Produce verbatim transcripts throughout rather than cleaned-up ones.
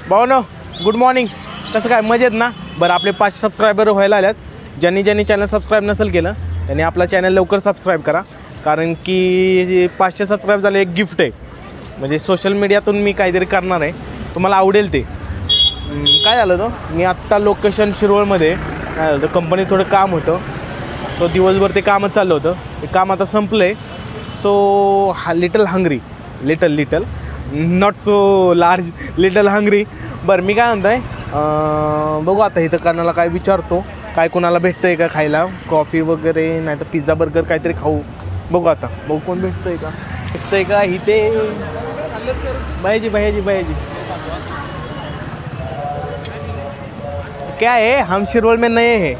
भावनो good morning. कसं काय मजेत ना? बरं आपले पाचशे सबस्क्रायबर व्हायला आल्यात. ज्यांनी ज्यांनी चॅनल सबस्क्राईब नसेल केलं त्यांनी आपला चॅनल लवकर सबस्क्राईब करा, कारण की पाचशे सबस्क्राईब झाले एक गिफ्ट आहे. म्हणजे सोशल मीडियातून मी काहीतरी करणार आहे, तुम्हाला आवडेल ते. काय झालं तो मी आत्ता लोकेशन शिरवळमध्ये काय झालं कंपनीत थोडं काम होतं, तो दिवसभर ते कामच चाललं होतं. ते काम आता संपलं आहे. सो हा little hungry little little not so large little hungry. बरं मी काय म्हणतो आहे बघू आता इथं करण्याला काय विचारतो, काय कोणाला भेटतं आहे का खायला, कॉफी वगैरे नाही तर पिझ्झा बर्गर काहीतरी खाऊ. बघू आता बघू कोण भेटतं आहे का भेटतं आहे का इथे. भैयाजी भैयाजी भैयाजी क्या है, हम शिरवल में नए हैं.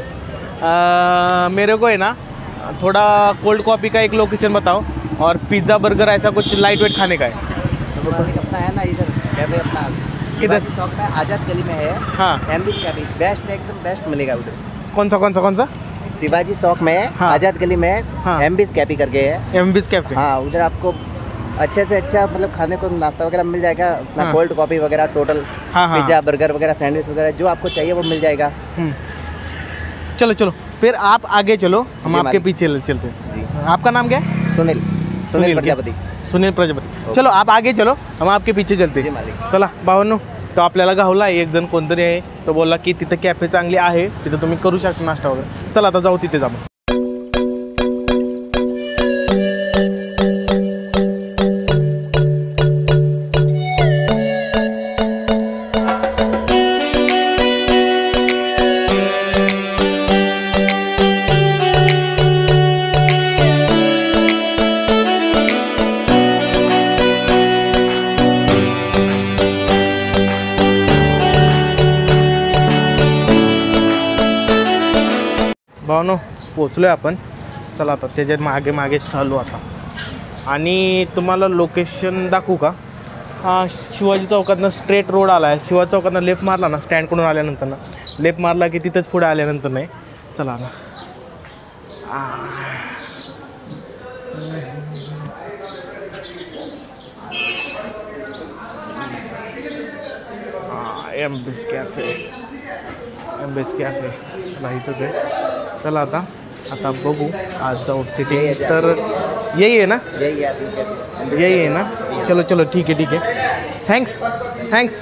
आ, मेरे को है ना थोड़ा कोल्ड कॉफ़ी का एक लोकेशन बताओ और पिज़्ज़ा बर्गर ऐसा कुछ लाइट वेट खाने का है. अपना है ना इधर कैफे अपना किधर शॉप में आज़ाद गली में है. हाँ एमबीज कैफे बेस्ट एकदम बेस्ट मिलेगा उधर. कौन सा कौन सा कौन सा शिवाजी चौक में हाँ. आज़ाद गली में हाँ. एमबीज कैफे करके है. MB's cafe. हाँ उधर आपको अच्छे से अच्छा मतलब खाने को नाश्ता वगैरह मिल जाएगा. अपना हाँ. कोल्ड कॉफ़ी वगैरह टोटल हाँ हाँ पिज़्ज़ा बर्गर वगैरह सैंडविच वगैरह जो आपको चाहिए वो मिल जाएगा. चलो चलो फिर आप आगे चलो, हम जी, आपके मालिक. पीछे चलते हैं. जी आपका नाम क्या है? सुनील सुनील सुनील क्या? प्रजापति. सुनील प्रजापति. चलो आप आगे चलो, हम आपके पीछे चलते जी हैं. मालिक. चला भावांनो, तो आपल्याला गावला एक जण कोणतरी आहे, तो बोलला की तिथं कॅफे चांगली आहे, तिथं तुम्ही करू शकता नाश्ता वगैरे. चला आता जाऊ तिथे जाऊ. भावनो पोचलो आहे आपण. चला आता त्याच्यात मागे मागे चालू आता आणि तुम्हाला लोकेशन दाखवू का. हा शिवाजी चौकातनं स्ट्रेट रोड आला आहे. शिवाजी चौकातनं लेफ्ट मारला ना स्टँडकडून आल्यानंतर ना लेफ्ट मारला की तिथंच पुढे आल्यानंतर नाही. चला ना एमबीज कॅफे एमबीज कॅफे चला इथंच आहे. चला आता आता बघू आज जाऊ सिटी तर यही आहे ना यही है आपकी यही आहे ना. चलो चलो ठीक आहे ठीक आहे. Thanks thanks.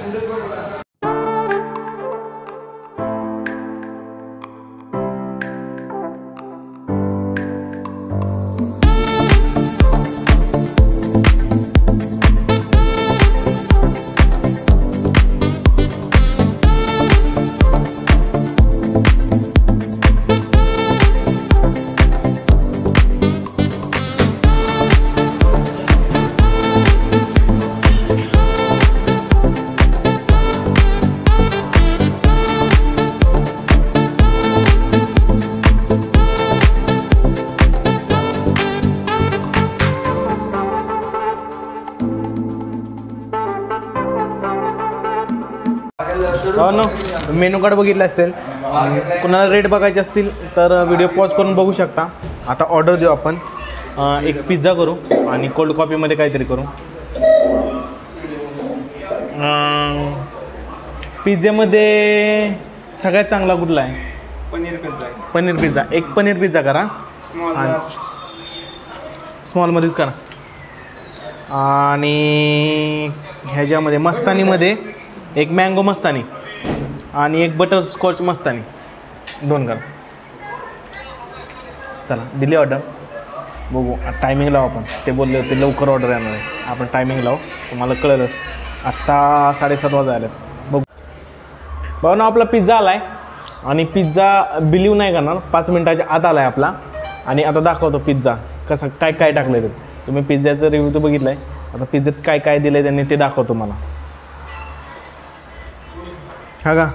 हो ना मेनू कार्ड बघितलं असेल, कुणाला रेट बघायचे असतील तर व्हिडिओ पॉज करून बघू शकता. आता ऑर्डर देऊ आपण. एक पिझ्झा करू आणि कोल्ड कॉफीमध्ये काहीतरी करू. पिझ्झ्यामध्ये सगळ्यात चांगला कुठला आहे? पनीर पिझ्झा. पनीर पिझ्झा. एक पनीर पिझ्झा करा. स्मॉलमध्येच करा. आणि ह्याच्यामध्ये मस्तानीमध्ये एक मँगो मस्तानी आणि एक बटर स्कॉच मस्तानी दोन करा. चला दिली ऑर्डर. बघू टायमिंग लावू आपण. ते बोलले होते लवकर ऑर्डर येणार आहे, आपण टायमिंग लावू. तुम्हाला कळलंच आत्ता साडेसात वाजा आल्यात. बघू भाऊ ना आपला पिझ्झा आला आहे आणि पिझ्झा बिलीव नाही करणार, पाच मिनटाच्या आत आला आहे आपला. आणि आता दाखवतो पिझ्झा कसा काय काय टाकलं आहे. तुम्ही पिझ्झाचं रिव्ह्यू तर बघितलं आहे, आता पिझ्झ्यात काय काय दिलं आहे त्यांनी ते दाखवतो मला. हा का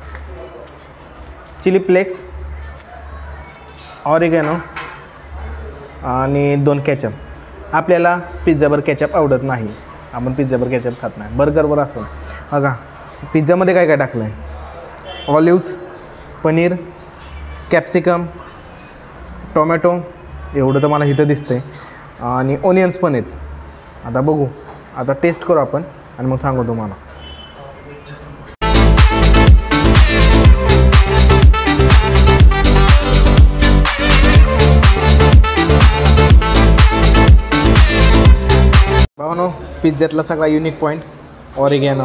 चिली फ्लेक्स, ऑरिगॅनो आणि दोन कॅचअप. आपल्याला पिझ्झावर कॅचअप आवडत नाही, आपण पिझ्झावर कॅचअप खात नाही, बर्गरवर असतो. हा का पिझ्झामध्ये काय काय टाकलं आहे? ऑलिव्स, पनीर, कॅप्सिकम, टोमॅटो एवढं तर मला इथं दिसतं आहे. आणि ओनियन्स पण आहेत. आता बघू, आता टेस्ट करू आपण आणि मग सांगू तुम्हाला. भावानो पिझ्झ्यातला सगळा युनिक पॉईंट ऑरिगॅनो.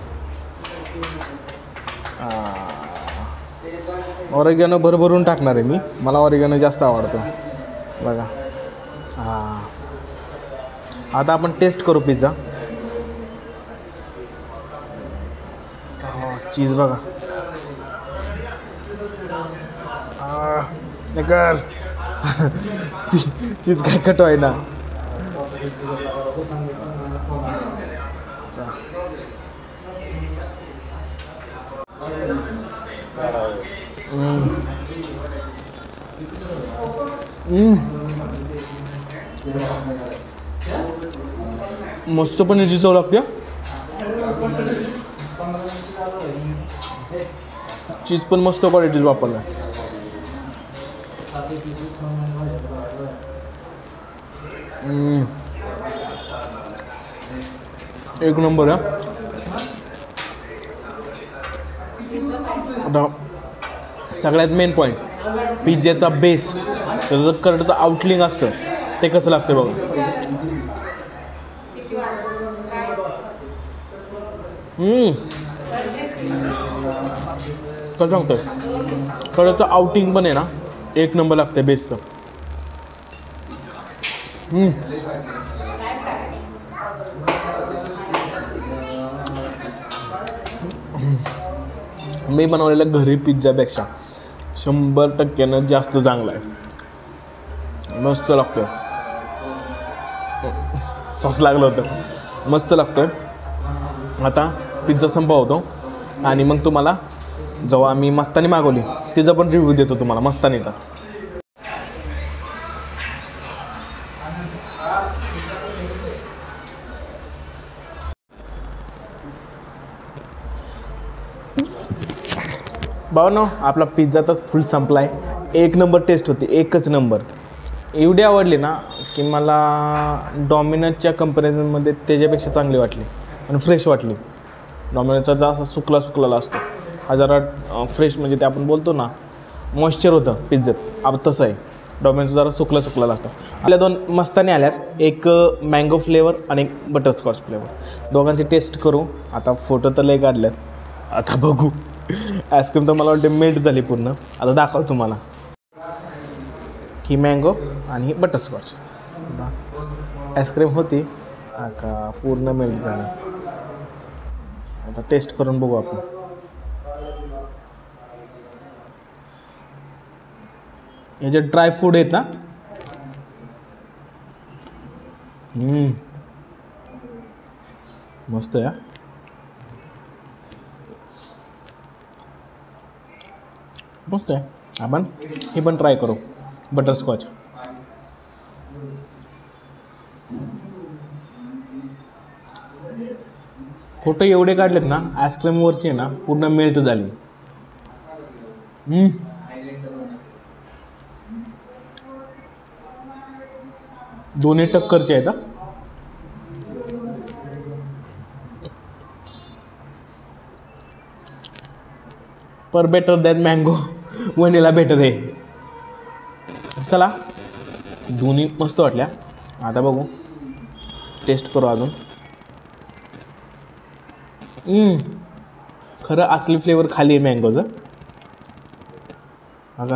ऑरिगॅनो भरभरून टाकणार आहे मी, मला ऑरिगॅनो जास्त आवडतो बघा. हां आता आपण टेस्ट करू पिझ्झा. चीज बघा. कर चीज काय कट आहे ना. मस्त पण याची चव लागते. चीज पण मस्त क्वालिटीज वापरला. एक नंबर आहे. आता सगळ्यात मेन पॉईंट पिझ्झ्याचा बेस, त्याचं जर करडचं आउटलिंग असतं ते कसं लागतं बघा. कसं सांगतोय, करडचं आउटिंग पण आहे ना एक नंबर लागतं बेसचं. मी बनवलेल्या घरी पिझ्झापेक्षा शंभर टक्क्यानं जास्त चांगला आहे. मस्त लागतोय. सॉस लागलं होतं, मस्त लागतोय. आता पिझ्झा संपवतो आणि मग तुम्हाला जेव्हा आम्ही मस्तानी मागवली तिचा पण रिव्ह्यू देतो तुम्हाला मस्तानीचा. भावांनो आपला पिझ्झा तर फुल संपला आहे. एक नंबर टेस्ट होती, एकच नंबर. एवढी आवडली ना की मला डॉमिनोजच्या कंपॅरिझनमध्ये त्याच्यापेक्षा चांगली वाटली आणि फ्रेश वाटली. डॉमिनोजचा जा असा सुकला सुकलेला असतो, हा जरा फ्रेश म्हणजे ते आपण बोलतो ना मॉइश्चर होतं पिझ्झ्यात, अब तसं आहे. डॉमिनोजचा जरा सुकला सुकलेला असतो. आपल्या दोन मस्तानी आल्यात, एक मँगो फ्लेवर आणि एक बटरस्कॉच फ्लेवर. दोघांची टेस्ट करू. आता फोटो तर लय काढल्यात, आता बघू. आईस्क्रीम तर मला वाटते मेल्ट झाली पूर्ण. आता दाखव तुम्हाला ही मँगो आणि ही बटरस्कॉच. आईस्क्रीम होती का पूर्ण मेल्ट झाली. आता टेस्ट करून बघू आपण. हे जे ड्राय फ्रूट आहेत ना, मस्त आहे. मस्त आहे. आपण हे पण ट्राय करू बटरस्कॉच. फोटो एवढे काढलेत ना आईस्क्रीमवरचे ना पूर्ण मेल्ट झाली. दोन्ही टक्करचे आहेत. पर better than mango vanilla better आहे. चला दोन्ही मस्त वाटल्या. आता बघू टेस्ट करू अजून. खरं असली फ्लेवर खाली आहे मँगोचं. बघा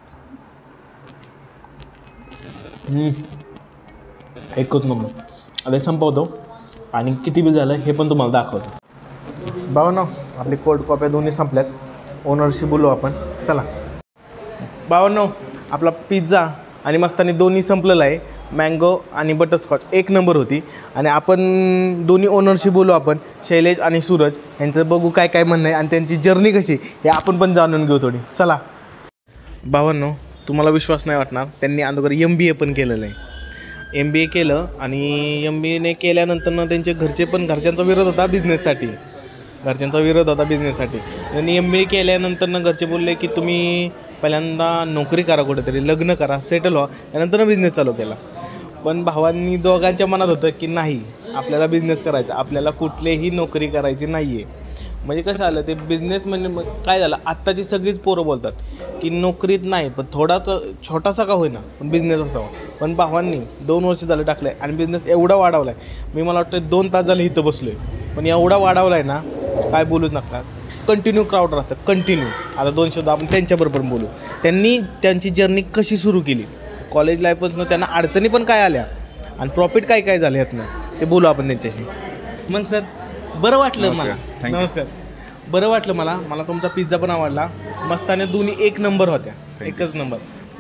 एकच नंबर. आता संपवतो आणि किती बिल झालं हे पण तुम्हाला दाखवतो. भावांनो आपली कोल्ड कॉप्या दोन्ही संपल्यात. ओनरशी बोलू आपण. चला भावांनो आपला पिझ्झा आणि मस्तानी दोन्ही संपलेलं आहे. मँगो आणि बटरस्कॉच एक नंबर होती. आणि आपण दोन्ही ओनरशी बोलू आपण, शैलेश आणि सूरज यांचं. बघू काय काय म्हणणं आहे आणि त्यांची जर्नी कशी हे आपण पण जाणून घेऊ थोडी. चला भावांनो तुम्हाला विश्वास नाही वाटणार, त्यांनी अगोदर एम बी ए पण केलेलं आहे. एम बी ए केलं आणि एम बी एने केल्यानंतर ना त्यांचे घरचे पण घरच्यांचा विरोध होता बिझनेससाठी. घरच्यांचा विरोध होता बिझनेससाठी. त्यांनी एम बी ए केल्यानंतर ना घरचे बोलले की तुम्ही पहिल्यांदा नोकरी करा, कुठेतरी लग्न करा, सेटल व्हा, त्यानंतर बिझनेस चालू केला. पण भावांनी दोघांच्या मनात होतं की नाही आपल्याला बिझनेस करायचा, आपल्याला कुठलीही नोकरी करायची नाही आहे. म्हणजे कसं आलं ते बिझनेस म्हणजे मग काय झालं, आत्ताची सगळीच पोरं बोलतात की नोकरीत नाही पण थोडाच छोटासा का होईना पण बिझनेस असावा. पण भावांनी दोन वर्ष झालं टाकलं आहे आणि बिझनेस एवढा वाढवला आहे. मी मला वाटतं दोन तास झाले इथं बसलो आहे पण एवढा वाढवला आहे ना काय बोलूच नका. कंटिन्यू क्राऊड राहतं कंटिन्यू. आता दोन शब्द आपण त्यांच्याबरोबर बोलू. त्यांनी त्यांची जर्नी कशी सुरू केली, कॉलेज लाईफपासून त्यांना अडचणी पण काय आल्या आणि प्रॉफिट काय काय झाले यातनं ते बोलू आपण त्यांच्याशी. मग सर बरं वाटलं मला. नमस्कार. बरं वाटलं मला मला तुमचा पिझ्झा पण आवडला. मस्ताने दोन्ही एक नंबर होत्या, एकच नंबर.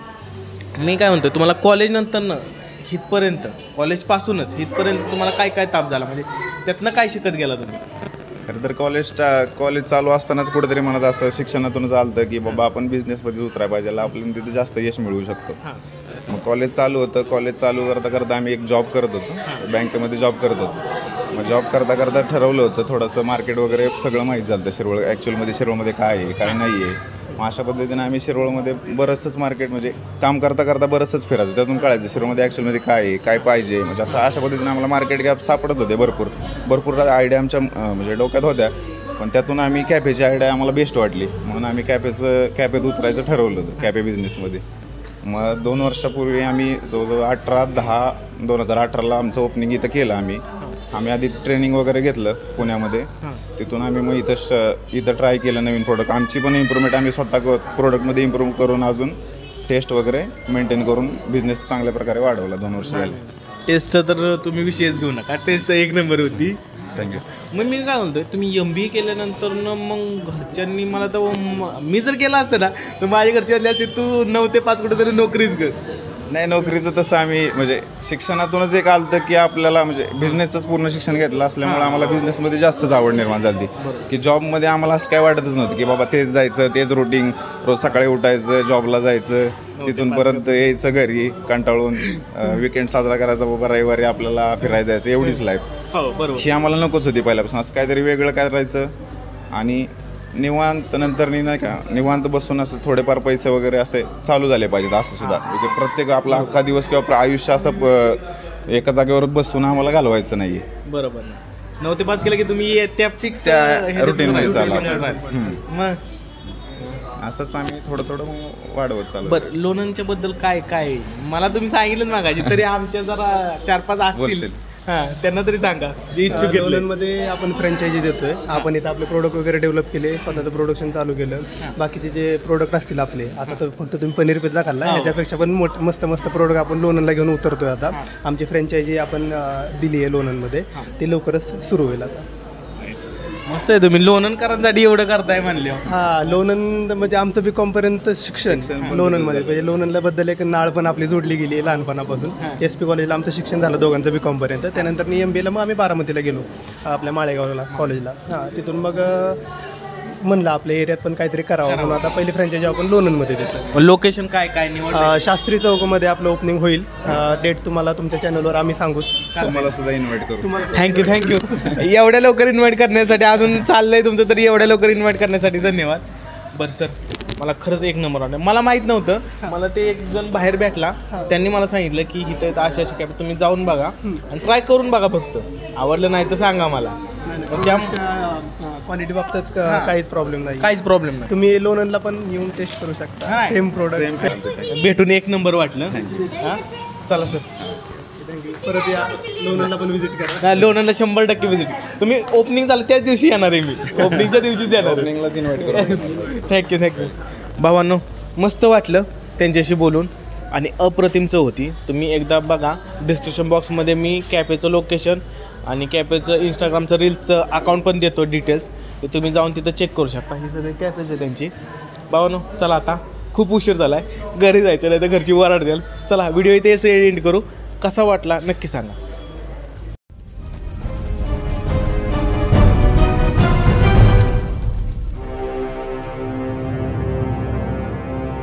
मी काय म्हणतो तुम्हाला कॉलेज नंतर ना हितपर्यंत कॉलेजपासूनच हितपर्यंत तुम्हाला काय काय ताप झाला, म्हणजे त्यातनं काय शिकत गेला तुम्ही? खरं तर कॉलेज कॉलेज चालू असतानाच कुठेतरी मनात असं शिक्षणातून चालतं की बाबा आपण बिझनेसमध्ये उतरायला पाहिजे, आपल्याला तिथे जास्त यश मिळवू शकतो. मग कॉलेज चालू होतं. कॉलेज चालू करता करता आम्ही एक जॉब करत होतो, बँकेमध्ये जॉब करत होतो. मग जॉब करता करता ठरवलं होतं थोडंसं मार्केट वगैरे सगळं माहीत झालं शिरोळ ॲक्च्युअलमध्ये शिरोळमध्ये काय आहे काय नाही आहे. मग अशा पद्धतीने आम्ही शिरोळमध्ये बरंचसंच मार्केट म्हणजे काम करता करता बरंचसंच फिरायचं, त्यातून कळायचं शिरोळमध्ये ॲक्च्युअलमध्ये काय आहे काय पाहिजे. म्हणजे असं अशा पद्धतीने आम्हाला मार्केट गॅप सापडत होते. भरपूर भरपूर आयडिया आमच्या म्हणजे डोक्यात होत्या. पण त्यातून आम्ही कॅफेची आयडिया आम्हाला बेस्ट वाटली म्हणून आम्ही कॅफेचं कॅफेत उतरायचं ठरवलं होतं कॅफे बिझनेसमध्ये. मग दोन वर्षापूर्वी आम्ही जवळजवळ अठरा दहा दोन हजार अठराला आमचं ओपनिंग इथं केलं. आम्ही आम्ही आधी ट्रेनिंग वगैरे घेतलं पुण्यामध्ये. तिथून आम्ही मग इथं श इथं ट्राय केलं नवीन प्रोडक्ट. आमची पण इम्प्रूव्हमेंट आम्ही स्वतः प्रोडक्टमध्ये इम्प्रूव्ह करून अजून टेस्ट वगैरे मेंटेन करून बिझनेस चांगल्या प्रकारे वाढवला. दोन वर्ष झाले. टेस्टचा तर तुम्ही विषयच घेऊ नका, टेस्ट तर एक नंबर होती. थँक्यू. मग मी काय म्हणतोय तुम्ही एम बी ए केल्यानंतर न मग घरच्यांनी मला तर म- मी जर केलं असतं ना तर माझ्या घरचे असले असते तू नऊ ते पाच कुठेतरी नोकरीच कर. नाही नोकरीचं तसं आम्ही म्हणजे शिक्षणातूनच एक आलं की आपल्याला म्हणजे बिझनेसचंच पूर्ण शिक्षण घेतलं असल्यामुळे आम्हाला बिझनेसमध्ये जास्तच आवड निर्माण झाली की जॉबमध्ये आम्हाला असं काय वाटतच नव्हतं की बाबा तेच जायचं तेच रुटीन रोज सकाळी उठायचं जॉबला जायचं तिथून परत यायचं घरी कंटाळून विकेंड साजरा करायचा बाबा रविवारी आपल्याला फिरायला जायचं एवढीच लाईफ. हो बरोबर. ही आम्हाला नकोच होती पहिल्यापासून. असं काहीतरी वेगळं काय करायचं आणि निवांत नंतर नाही का निवांत बसून असं थोडेफार पैसे वगैरे असे चालू झाले पाहिजेत असं सुद्धा. प्रत्येक आपला अख्खा दिवस किंवा आपलं आयुष्य असं प- एका जागेवर बसून आम्हाला घालवायचं नाही. बरोबर. नऊ ते पाच केलं की तुम्ही त्या फिक्स त्या routineमध्ये चाला. मग असंच आम्ही थोडं थोडं मग वाढवत चालू. बरं लोणंदच्या बद्दल काय काय मला तुम्ही सांगितलं मागायची तरी आमच्या जरा चार पाच असतील. बोलशील. हां त्यांना तरी सांगा जे इच्छुक घेतले. लोणंदमध्ये आपण फ्रँचायझी देतोय. आपण इथं आपले प्रोडक्ट वगैरे डेव्हलप केले, स्वतःचं प्रोडक्शन चालू केलं. बाकीचे जे प्रोडक्ट असतील आपले आता तर फक्त तुम्ही पनीर पिझ्झा खाल्ला, ह्याच्यापेक्षा पण मोठ मस्त मस्त प्रोडक्ट आपण लोणंदला घेऊन उतरतोय आता. आमची फ्रँचायझी आपण अं, दिली आहे लोणंदमध्ये, ती लवकरच सुरू होईल आता. मस्त आहे तुम्ही लोणंदकरांसाठी एवढं करताय म्हणले. हा लोणंद म्हणजे आमचं बी कॉमपर्यंत शिक्षण लोणंदमध्ये म्हणजे लोणंदला बद्दल एक नाळ पण आपली जोडली गेली आहे लहानपणापासून. एस पी कॉलेजला आमचं शिक्षण झालं दोघांचं बी कॉमपर्यंत. त्यानंतर एम बी एला मग आम्ही बारामतीला गेलो आपल्या माळेगावला कॉलेजला. हां तिथून मग अं, म्हणलं आपल्या एरियात पण काहीतरी करावं म्हणून आता पहिली फ्रँचायझी आपण लोणंदमध्ये देतो. लोकेशन काय काय निवड? अं, शास्त्री चौकमध्ये आपलं ओपनिंग होईल. डेट तुम्हाला तुमच्या चॅनलवर आम्ही सांगूच. तुम्हाला सुद्धा इन्व्हाइट करू. Thank you thank you. एवढ्या लवकर इन्व्हाइट करण्यासाठी अजून चाललंय तुमचं तरी एवढ्या लवकर इन्व्हाइट करण्यासाठी धन्यवाद. बरं सर मला खरंच एक नंबर वाटलं. मला माहीत नव्हतं. मला ते एक जण बाहेर भेटला त्यांनी मला सांगितलं की इथं इथं अशा अशी कॅफे तुम्ही जाऊन बघा आणि ट्राय करून बघा, फक्त आवडलं नाही तर सांगा मला. त्या क्वालिटी बाबतीत क- काहीच प्रॉब्लेम नाही. काहीच प्रॉब्लेम नाही. तुम्ही लोणंदला पण येऊन टेस्ट करू शकता. सेम प्रोडक्ट भेटून एक नंबर वाटलं. हां चला सर परत या लोणंदला पण व्हिजिट करा. नाही लोणंदला शंभर टक्के विजिट. तुम्ही ओपनिंग झालं त्याच दिवशी येणार आहे मी. ओपनिंगच्या दिवशीच येणार आहे. ओपनिंगलाच इन्व्हाइट करू. Thank you thank you. भावांनो मस्त वाटलं त्यांच्याशी बोलून आणि अप्रतिमचं होती. तुम्ही एकदा बघा डिस्क्रिप्शन बॉक्समध्ये मी कॅफेचं लोकेशन आणि कॅफेचं इंस्टाग्रामचं रील्सचं अकाउंट पण देतो डिटेल्स, ते तुम्ही जाऊन तिथं चेक करू शकता. ही सगळी कॅफेच आहे त्यांची. भावांनो चला आता खूप उशीर झाला आहे, घरी जायचं नाही तर घरची वराड द्याल. चला व्हिडिओ इथे एंड करू. कसा वाटला नक्की सांगा.